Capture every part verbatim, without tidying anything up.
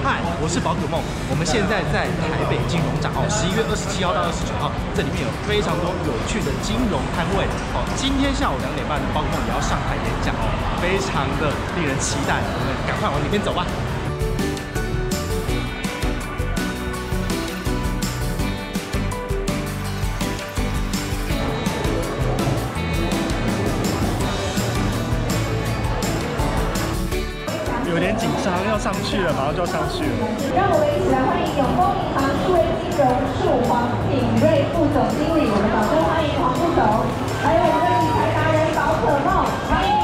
嗨，我是宝可梦。我们现在在台北金融展哦，十一月二十七号到二十九号，这里面有非常多有趣的金融摊位哦。今天下午两点半，宝可梦也要上台演讲哦，非常的令人期待。我们赶快往里面走吧。 有点紧张，要上去了，马上就要上去了。 让我们一起来欢迎永丰银行数位金融处黄品瑞副总经理，我们掌声欢迎黄副总，还有我们的理财达人宝可梦，欢迎。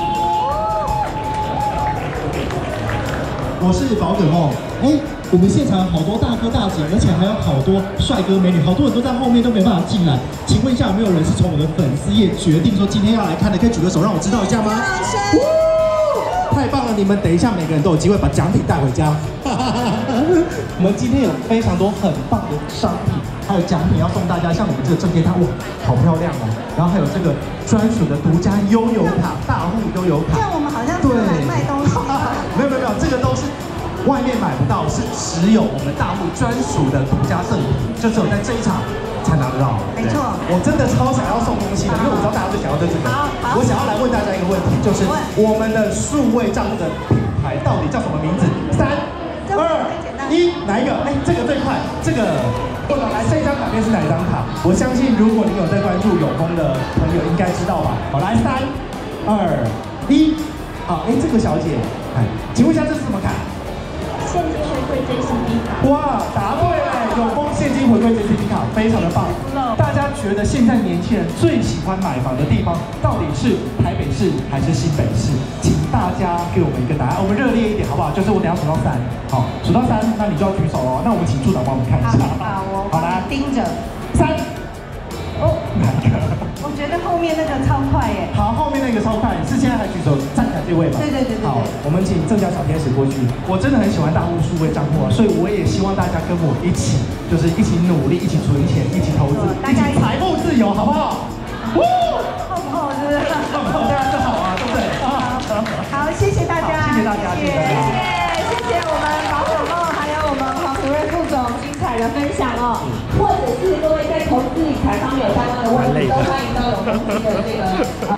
我是宝可梦，哎，我们现场好多大哥大姐，而且还有好多帅哥美女，好多人都在后面都没办法进来。请问一下，有没有人是从我的粉丝页决定说今天要来看的？可以举个手让我知道一下吗？ 太棒了！你们等一下，每个人都有机会把奖品带回家。我们今天有非常多很棒的商品，还有奖品要送大家，像我们这个正片，它哇，好漂亮哦！然后还有这个专属的独家悠游卡，大户悠游卡。 看我们好像是来卖东西。 没有没有没有，这个都是外面买不到，是只有我们大户专属的独家赠品，就只有在这一场才拿得到。 没错， 我真的超想要送东西的，因为我知道大家最想要的这个。我想要来问大家一个问题，就是我们的数位账户的品牌到底叫什么名字？三、二、一，哪一个？哎，这个最快，这个。或者来，这张卡片是哪一张卡？我相信如果你有在关注永丰的朋友，应该知道吧？好，来，三、二、一，好，哎，这个小姐，哎，请问一下这是什么卡？ 现金回馈 J C B 卡， 哇，答对了！永丰现金回馈 J C B 卡非常的棒。大家觉得现在年轻人最喜欢买房的地方到底是台北市还是新北市？请大家给我们一个答案，我们热烈一点好不好？就是我等下数到三，好，数到三，那你就要举手哦。那我们请处长帮我们看一下。 好，我好来盯着。 三。哦，哪个？ 我觉得后面那个超快耶！ 好，后面那个超快，是现在还举手站起来这位吗？ 对对对对。 好，我们请正家小天使过去。我真的很喜欢大户数位账户啊，所以我也希望大家跟我一起，就是一起努力，一起存钱，一起投资，一起财富自由，好不好？ 厚不厚？是不是？ 厚不厚？大家就好啊，对不对？ 好，谢谢大家， 谢谢大家，谢谢大家， 谢谢我们宝可梦，还有我们黄福瑞副总精彩的分享哦。或者是各位在投资理财方面有相关的问题，都欢迎到永丰的这个。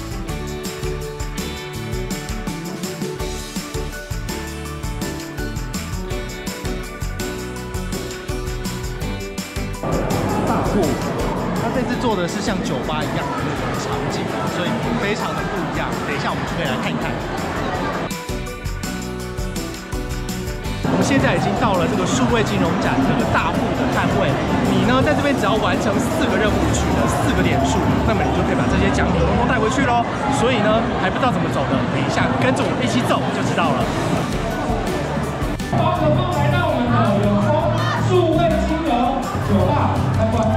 它这次做的是像酒吧一样的那种场景，所以非常的不一样。等一下我们就可以来看一看。我们现在已经到了这个数位金融展这个大户的摊位，你呢在这边只要完成四个任务，取得四个点数，那么你就可以把这些奖品通通带回去喽。所以呢，还不知道怎么走的，等一下跟着我们一起走就知道了。 宝可梦来到我们的永丰数位金融酒吧参观。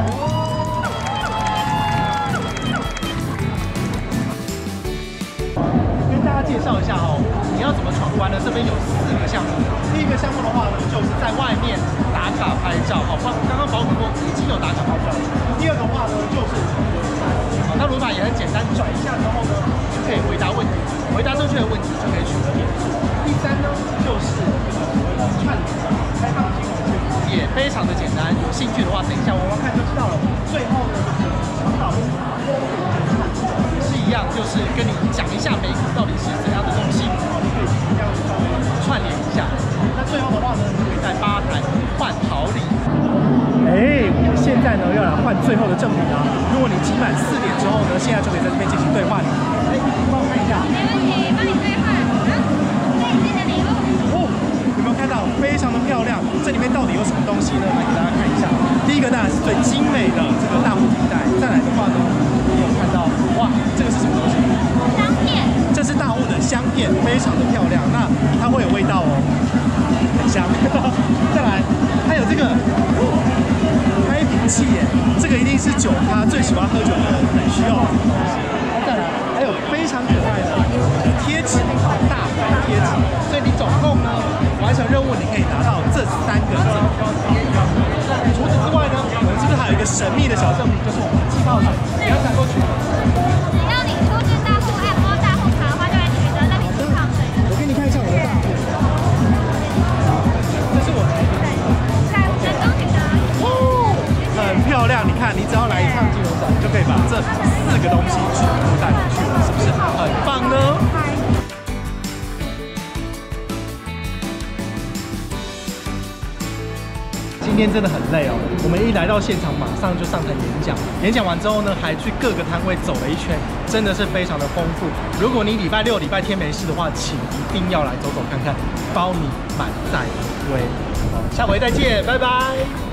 介绍一下哦，你要怎么闯关呢？这边有四个项目。第一个项目的话呢，就是在外面打卡拍照，好，刚刚刚宝可梦已经有打卡拍照。第二个话呢，就是轮盘，好，那轮盘也很简单，转一下之后呢，就可以回答问题，回答正确的问题就可以取得点数。第三呢，就是所谓的串联开放金融区，也非常的简单。有兴趣的话，等一下玩玩看就知道了。最后呢，就是长岛论坛。 一样就是跟你讲一下美股到底是怎样的东西，你可以这样稍微串联一下。那最后的话呢，你可以在吧台换好礼。哎，我们现在呢要来换最后的赠品啊！如果你集满四点之后呢，现在就可以在这边进行兑换。哎，帮我看一下。没问题，帮你兑换。好，这里是你的礼物。哦，有没有看到？非常的漂亮。这里面到底有什么东西呢？来给大家看一下。第一个当然是最精美的这个大户皮带，再来的话呢。 有看到哇，这个是什么东西？香片。这是大户的香片，非常的漂亮。那它会有味道哦，很香。再来，还有这个开瓶器耶，这个一定是酒咖最喜欢喝酒的人很需要的东西。再来，还有非常可爱的贴纸，大牌贴纸。所以你总共呢完成任务，你可以拿到这三个赠品。除此之外呢，我们是不是还有一个神秘的小赠品，就是我们的气泡水？你要拿过去。 只要你出示大户按摩大户卡的话，就会取得那瓶气泡水。 我给你看一下我的大户。这个东西全部带回去了，是不是很棒呢？今天真的很累哦，我们一来到现场，马上就上台演讲。演讲完之后呢，还去各个摊位走了一圈，真的是非常的丰富。如果你礼拜六、礼拜天没事的话，请一定要来走走看看，包你满载而归。好，下回再见，拜拜。